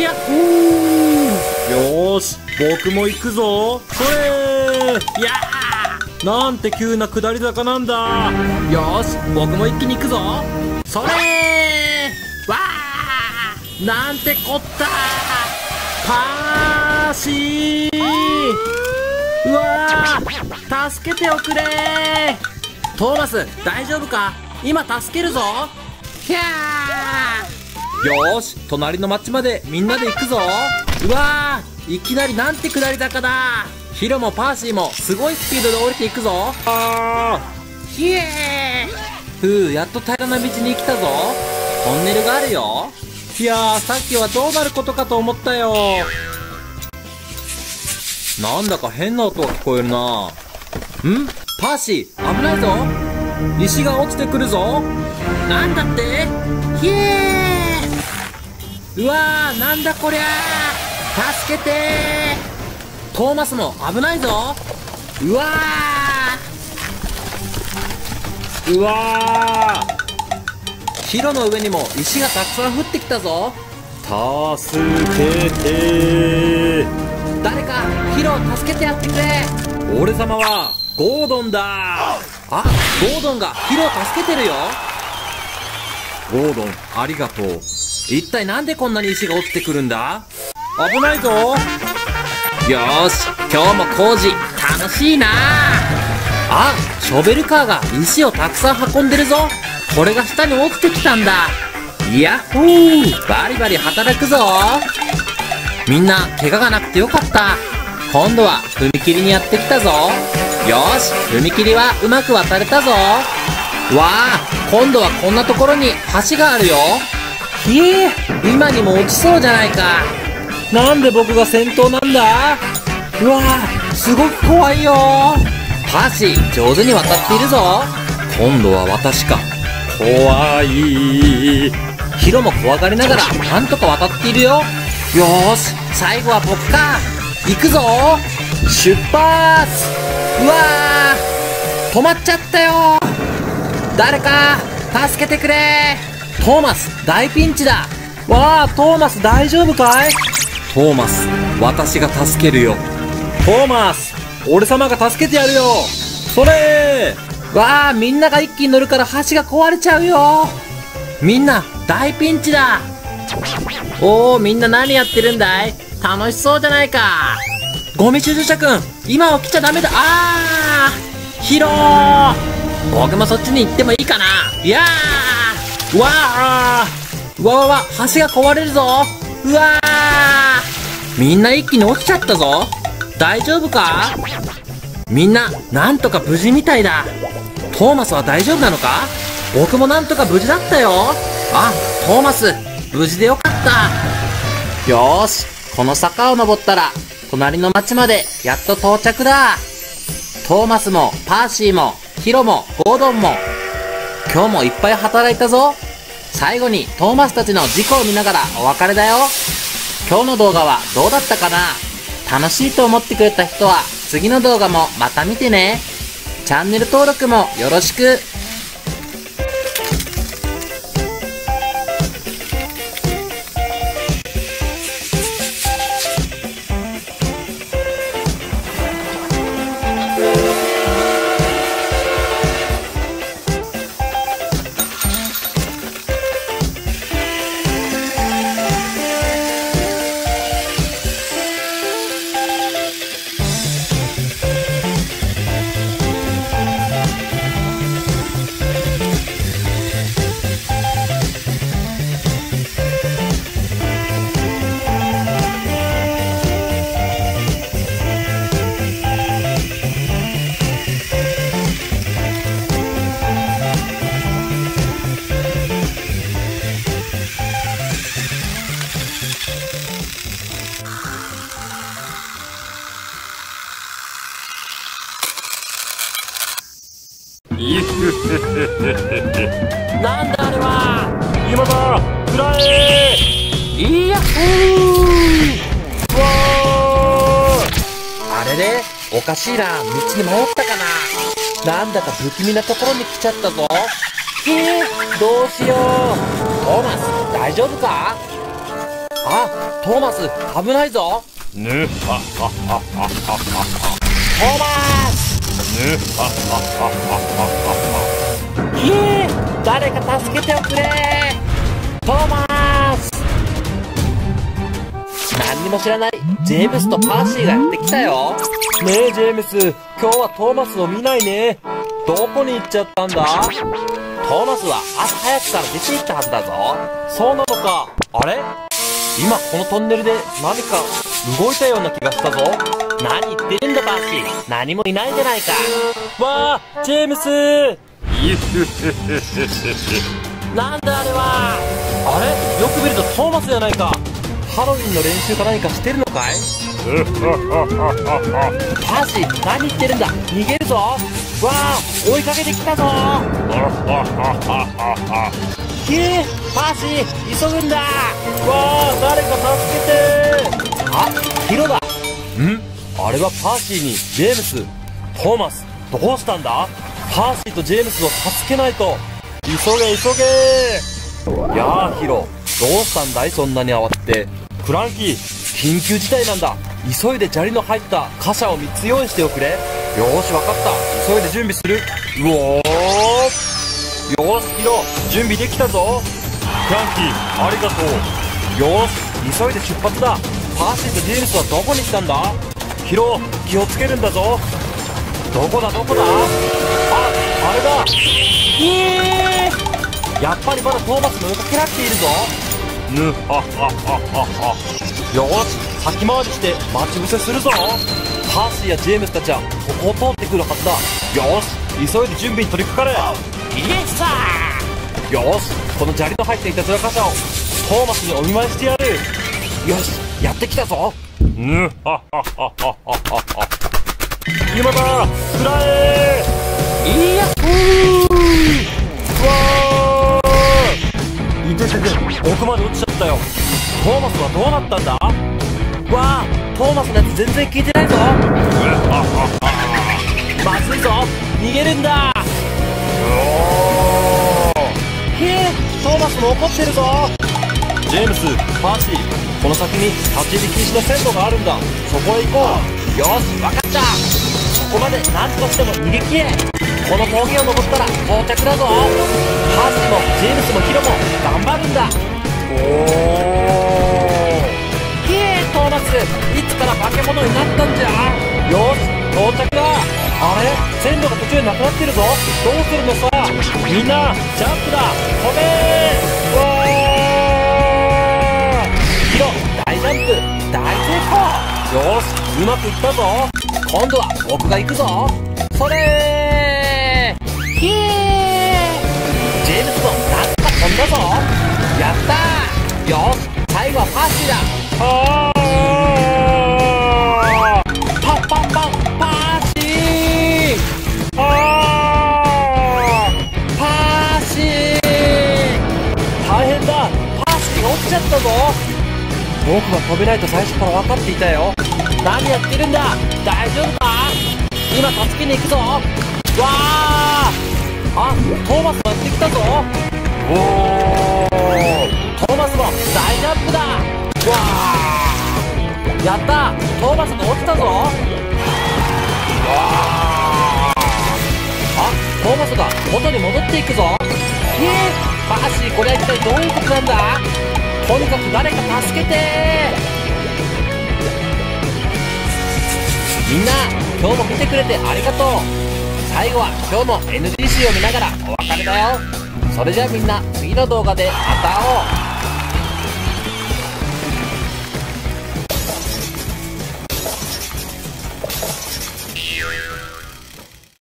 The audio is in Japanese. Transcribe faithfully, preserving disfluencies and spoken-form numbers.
やっほー。よーし、僕も行くぞ。それー。いやー、なんて急な下り坂なんだ。よーし、僕も一気に行くぞ。それー。わー、なんてこった。パーシー。うわー、助けておくれー。トーマス、大丈夫か？今助けるぞ。ひゃー。よーし、隣の町までみんなで行くぞ。うわー、いきなりなんて下り坂だ。ヒロもパーシーもすごいスピードで降りていくぞ。あー、ひえー。ふう、やっと平らな道に来たぞ。トンネルがあるよ。いやー、さっきはどうなることかと思ったよ。なんだか変な音が聞こえるな。ん？パーシー、危ないぞ。石が落ちてくるぞ。なんだって？ひえー。うわー、なんだこりゃー。助けてー。トーマスも危ないぞ。うわー。うわー。ヒロの上にも石がたくさん降ってきたぞ。助けてー。誰かヒロを助けてやってくれ。俺様はゴードンだ。あ、ゴードンがヒロを助けてるよ。ゴードン、ありがとう。一体なんでこんなに石が落ちてくるんだ？危ないぞ。よーし、今日も工事楽しいな。あ、ショベルカーが石をたくさん運んでるぞ。これが下に落ちてきたんだ。ヤッホー、バリバリ働くぞ。みんな怪我がなくてよかった。今度は踏切にやってきたぞ。よーし、踏切はうまく渡れたぞ。わあ、今度はこんなところに橋があるよ。ひえ、今にも落ちそうじゃないか。なんで僕が先頭なんだ。うわあ、すごく怖いよ。パーシー、上手に渡っているぞ。今度は私か。怖い。ヒロも怖がりながらなんとか渡っているよ。よーし、最後は僕か。行くぞ。出発。うわー、止まっちゃったよ。誰か助けてくれ。トーマス、大ピンチだ。わー、トーマス大丈夫かい？トーマス、私が助けるよ。トーマス、俺様が助けてやるよ。それー。わー、みんなが一気に乗るから橋が壊れちゃうよ。みんな大ピンチだ。おー、みんな何やってるんだい？楽しそうじゃないか。ゴミ収集車くん、今起きちゃダメだ。あー、ヒロー。僕もそっちに行ってもいいかな。いやー、うわー、うわわわ、橋が壊れるぞ。うわー、みんな一気に落ちちゃったぞ。大丈夫か？みんななんとか無事みたいだ。トーマスは大丈夫なのか？僕もなんとか無事だったよ。あ、トーマス無事でよかった。よーし、この坂を登ったら隣の町までやっと到着だ。トーマスもパーシーもヒロもゴードンも今日もいっぱい働いたぞ。最後にトーマスたちの事故を見ながらお別れだよ。今日の動画はどうだったかな？楽しいと思ってくれた人は次の動画もまた見てね。チャンネル登録もよろしく。なんだあれは。今だ、くらえ。いやっほー。うわー。あれれ、おかしいな。道に戻ったかな。なんだか不気味なところに来ちゃったぞ。えー、どうしよう。トーマス大丈夫か？あ、トトーマス、危ないぞ。 ぬはははははは。 トーマス。 ぬはははははは。 ひえ、誰か助けておくれ。トーマス。何にも知らないジェームスとパーシーがやってきたよ。ねえジェームス、今日はトーマスを見ないね。どこに行っちゃったんだ。トーマスは朝早くから出て行ったはずだぞ。そうなのか。あれ、今このトンネルで何か動いたような気がしたぞ。何言ってるんだパーシー、何もいないじゃないか。わあ、ジェームス。 いふふふふふ。 なんだあれは。あれ、よく見るとトーマスじゃないか。ハロウィンの練習か何かしてるのかい。パーシー、何言ってるんだ。逃げるぞ。わあ、追いかけてきたぞ。ひえ、パーシー、急ぐんだ。わあ、誰か助けて。あ、ヒロだ。ん、あれはパーシーにジェームス、トーマス、どうしたんだ。パーシーとジェームスを助けないと。急げ急げ。やあヒロ、どうしたんだい、そんなに慌てて。フランキー、緊急事態なんだ。急いで砂利の入った貨車をみっつ用意しておくれ。よーし、わかった。急いで準備する。うおー、よーしヒロ、準備できたぞ。 フランキー、ありがとう。 よーし、急いで出発だ。パーシーとジェームスはどこに来たんだ。ヒロ、気をつけるんだぞ。どこだどこだ。あ、あれだ。ひえー、やっぱりまだトーマスも追いかけられているぞ。 ぬははははは。 よーし、先回りして待ち伏せするぞ。パーシーやジェームスたちはここを通ってくるはずだ。よーし、急いで準備に取り掛かれ。イエスさー。よーし、この砂利の入っていたずら貨車をトーマスにお見舞いしてやる。よし、やってきたぞ。 ぬはははははは。 今だ、くらえ。いやっほー。わー、いててて、奥まで落ちちゃったよ。トーマスはどうなったんだ。わあ、トーマスのやつ全然聞いてないぞ。まずいぞ、逃げるんだ。へえ、トーマスも怒ってるぞ。ジェームス、パーシー、この先に立ち入り禁止の線路があるんだ。そこへ行こう。よし、わかった。そこまで何としても逃げ切れ。この峠を登ったら到着だぞ。パーシーもジェームスもヒロも頑張るんだ。おー、ひえ、トーマス、いつから化け物になったんじゃ。よし、到着だ。あれ、線路が途中でなくなってるぞ。どうするのさ。みんなジャンプだ、飛べー。わー、ヒロ大ジャンプ大成功。よし、うまくいったぞ。今度は僕が行くぞ。それー、ひえー、ジェームスもなんとか飛んだぞ。やったー。よし、最後はパーシーだ。あー、パンパンパン、パーシー。あー、パーシー。大変だ、パーシーが落ちちゃったぞ。僕が飛べないと最初から分かっていたよ。何やってるんだ、大丈夫か。今助けに行くぞ。わー、あ、トーマスがやってきたぞ。おー、トーマスも大ジャンプだ。わー、やった、トーマスが落ちたぞ。わー、あ、トーマスが元に戻っていくぞ。へえ、パーシー、これは一体どういうことなんだ。とにかく誰か助けて。みんな、今日も見てくれてありがとう。最後は今日の エヌジーシー を見ながらお別れだよ。それじゃあみんな、次の動画でまた会おう。